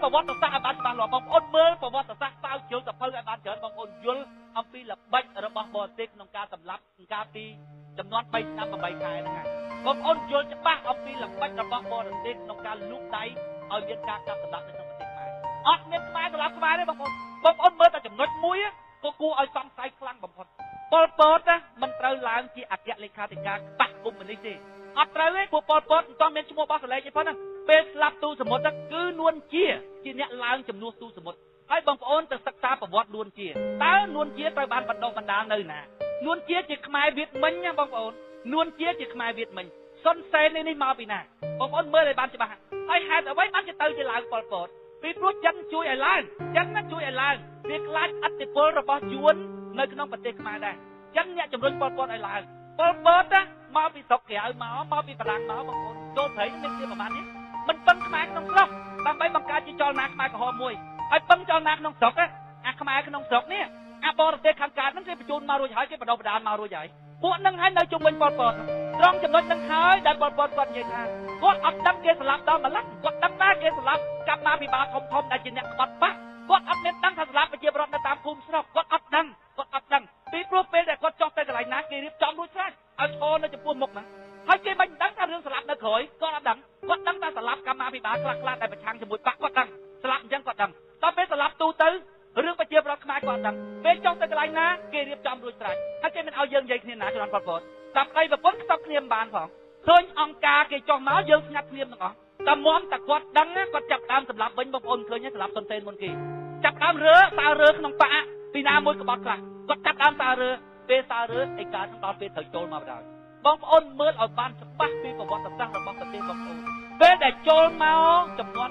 ប្រវត្តិសាស្ត្រឲ្យបានច្បាស់លាស់បងប្អូនមើលប្រវត្តិសាស្ត្រស្រាវជ្រាវសភៅឲ្យបានច្រើនបងប្អូនយល់អំពីល្បិចរបស់បរទេសក្នុងការសម្លាប់ការពីចំនួន3ឆ្នាំ8ខែហ្នឹងហើយបងប្អូនយល់ច្បាស់អំពីល្បិចរបស់បរទេសក្នុងការលូកដៃឲ្យមានការកាប់សម្លាប់នៅក្នុងប្រទេសខ្មែរអត់មានខ្មែរសម្លាប់ខ្មែរទេបងប្អូនមើលតែចំណុចមួយក៏គួរឲ្យសង្ស័យខ្លាំងបំផុតប៉ុលពតមិនត្រូវឡើងជាអគ្គលេខាធិការបកគុំនេះទេអត់ត្រូវទេពួកប៉ុលពតមិនต้องមានឈ្មោះបោះសលេងទេប៉ុណ្ណាពេលស្លាប់ទូសមុទ្រគឺនួនជាអ្នកឡើងជំនួសទូសមុទ្រហើយបងប្អូនទៅសិក្សាប្រវត្តិនួនជាតើនួនជាត្រូវបានបណ្ដុះបណ្ដាលនៅណានួនជាខ្មែរវៀតមិញណាបងប្អូននួនជាខ្មែរវៀតមិញសុនសែននេះមកពីណាបងប្អូនមើលឲ្យបានច្បាស់ហើយហេតុអ្វីបានទៅជាឡើងប៉ុលពតពីព្រោះចិនជួយឲ្យឡើងចិនណាជួយឲ្យឡើងវាខ្លាចឥទ្ធិពលរបស់យួននៅក្នុងប្រទេសខ្មែរដែរចិនអ្នកជំរុញប៉ុលពតឲ្យឡើងប៉ុលពតមកពីស្រុកក្រៅមកពីបារាំងមកបងប្អូនចូលព្រៃមានជាប្រហែលនេះមិនពឹងខ្មែរក្នុងស្រុកដើម្បីបង្កើតជាចលនាខ្មែរក្រហមមួយហើយពឹងចលនាក្នុងស្រុកអាខ្មែរក្នុងស្រុកនេះអាបរទេសខាងកើតហ្នឹងគេបញ្ជូនមករួចហើយគេបដោះបដាលមករួចហើយពួកហ្នឹងហើយនៅជុំវិញប៉ុលពតត្រង់ចំណុចហ្នឹងហើយដែលប៉ុលពតគាត់និយាយថាគាត់អត់ដឹងគេស្លាប់ដល់ម្ល៉េះគាត់ដឹងតែគេស្លាប់កាប់មកពីបាល់ធំដែលជាអ្នកក្បត់បាក់គាត់អត់មានដឹងថាស្លាប់ប្រជាពលរដ្ឋនៅតាមភូមិស្រុកគាត់អត់ដឹងពីព្រោះពេលដែលគាត់ចុះទៅកន្លែងណាគេរៀបចំរួចស្រេចឲ្យឈរនៅចំពោះមុខហ្នឹងហើយគេមិនដឹងថារឿងស្លាប់នៅក្រោយគាត់អត់ដឹងគាត់ដឹងថាស្លាប់កម្មាភិបាលខ្លះដែលប្រឆាំងជាមួយបាក់គាត់ដឹងស្លាប់អញ្ចឹងគាត់ដឹងដល់ពេលស្លាប់ទូទៅរឿងប្រជាពលរដ្ឋខ្មែរគាត់ដឹងពេលចុះទៅកន្លែងណាគេរៀបចំរួចស្រេចហើយគេមិនឲ្យយើងនិយាយគ្នាណាច្រើនប៉ុលពតតាប់អីប្រពន្ធខ្សឹបគ្នាមិនបានផងឃើញអង្គការគេចុះមកយើងស្ងាត់គ្នាទាំងអស់តែមុំតែគាត់ដឹងគាត់ចាប់ដើមសម្លាប់វិញបងប្អូនឃើញសម្លាប់សុនសេនមុនគេចាប់ដើមរើក្នុងបាក់ពីណាមួយក្បត់ខ្លះគាត់ចាប់ដើមពេលឯកានឹងដល់ពេលត្រូវចូលមកបណ្ដោយបងប្អូនមើលឲ្យបានច្បាស់ពីប្រវត្តិសាស្ត្ររបស់ប្រទេសបងប្អូនពេលដែលចូលមកចំនួន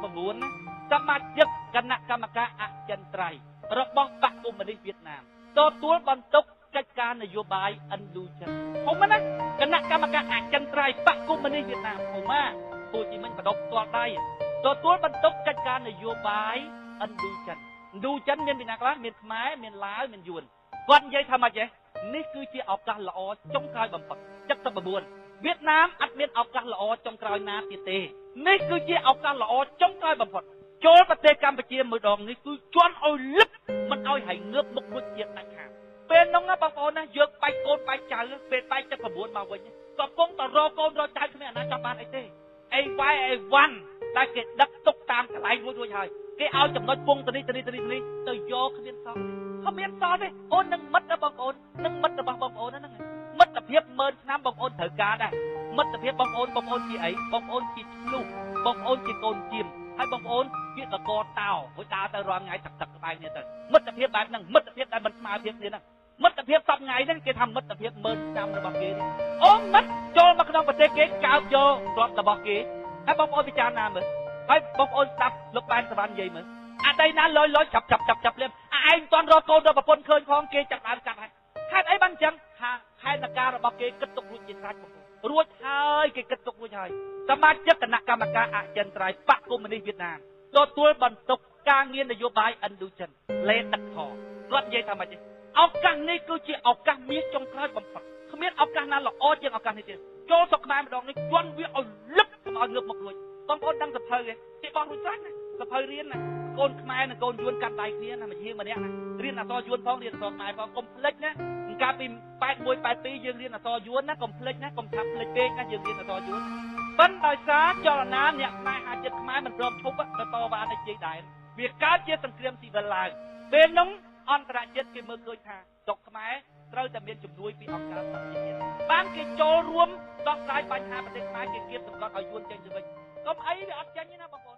79សមាជិកគណៈកម្មការអចិន្ត្រៃយ៍របស់បកកុម្មុយនីសវៀតណាមទទួលបន្ទុកកិច្ចការនយោបាយឥណ្ឌូចិនហុំណាគណៈកម្មការអចិន្ត្រៃយ៍បកកុម្មុយនីសវៀតណាមហុំណាពូជីមិញបដុកផ្ទាល់ដៃទទួលបន្ទុកកិច្ចការនយោបាយឥណ្ឌូចិនមានពីណាខ្លះមានខ្មែរមានឡាវមានយួនគាត់និយាយថាម៉េចទេនេះគឺជាឱកាសល្អចុងក្រោយបំផុត79វៀតណាមអត់មានឱកាសល្អចុងក្រោយណាទៀតទេនេះគឺជាឱកាសល្អចុងក្រោយបំផុតចូលប្រទេសកម្ពុជាមួយដងនេះគឺជន់ឲ្យលឹបមិនឲ្យហើយងើបមុខរួចជាដាច់ខាតពេលនោះបងប្អូនណាយើងបែកកូនបែកចៅពេលបែក79មកវិញកំពុងតែរកកូនរកចៅគ្មានអាណាចង់បានអីទេអីវាយអីវ៉ាន់តែគេដឹកទុកតាមកន្លែងរួចហើយគេឲ្យចំណុចពងទៅយកគ្មានសោះទេអូននឹងមិត្តរបស់បងប្អូននឹងមិត្តរបស់បងប្អូនហ្នឹងមិត្តភាព10000ឆ្នាំបងប្អូនត្រូវការដែរមិត្តភាពបងប្អូនជាអីបងប្អូនជាឆ្លុះបងប្អូនជាកូនជៀមហើយបងប្អូនជាតកតោមួយដើរទៅរាល់ថ្ងៃទឹកក្បែរគ្នាទៅមិត្តភាពបែបហ្នឹងមិត្តភាពដែលមិនស្មើភាពគ្នាហ្នឹងមិត្តភាពសប្ថ្ងៃហ្នឹងគេថាមិត្តភាព10000ឆ្នាំរបស់គេអូមិត្តចូលមកក្នុងប្រទេសគេកោបយកទ្រព្យរបស់គេហើយបងប្អូនពិចារណាមើលហើយបងប្អូនស្ដាប់លោកបានសវណ្ណនិយាយមើលអាដីណាលយចាប់លៀមឯងមិនទាន់រកកូនរកប្រពន្ធឃើញផងគេចាប់ដើមកាត់ហើយហេតុអីបានអញ្ចឹងថាហេតុការរបស់គេគិតទុករួចជាស្រេចបងប្អូនរួចហើយគេគិតទុករួចហើយសមាជិកគណៈកម្មការអចិន្ត្រៃយ៍បកកុម្មុយនីសវៀតណាមទទួលបន្ទុកការងារនយោបាយឥណ្ឌូចិនលេដឹកថគាត់និយាយថាម៉េចទេឱកាសនេះគឺជាឱកាសមាសចុងក្រោយបំផុតគ្មានឱកាសណាល្អជាងឱកាសនេះទេចូលស្រុកខ្មែរម្ដងនេះជន់វាឲ្យលឹបកុំឲ្យងើបមុខរួចបងប្អូនដឹងសភៅទេគេបោះរួចស្រេចណាសភៅរៀនណាកូនខ្មែរនិងកូនយួនកាត់ដៃគ្នាណាមួយជាងម្នាក់ណារៀនអក្សរយួនផងរៀនអក្សរខ្មែរផងកុំភ្លេចណាកាលពី81 82យើងរៀនអក្សរយួនណាកុំភ្លេចណាកុំថាភ្លេចពេកណាយើងរៀនអក្សរយួនប៉ុន្តែដោយសារចលនាអ្នកខ្មែរអាចិតខ្មែរមិនព្រមឈប់ទៅតវ៉ានៅជ័យដែនវាកើតជាសង្គ្រាមស៊ីវិលឡើងពេលនោះអន្តរជាតិគេមើលឃើញថាស្រុកខ្មែរត្រូវតែមានជំនួយពីអង្គការសហជីវជាតិបានគេចូលរួមដោះស្រាយបញ្ហាប្រទេសខ្មែរគេគៀបសម្រាប់ឲ្យយួនចេញទៅវិញកុំអីវាអត់ចេញទេណាបងប្អូន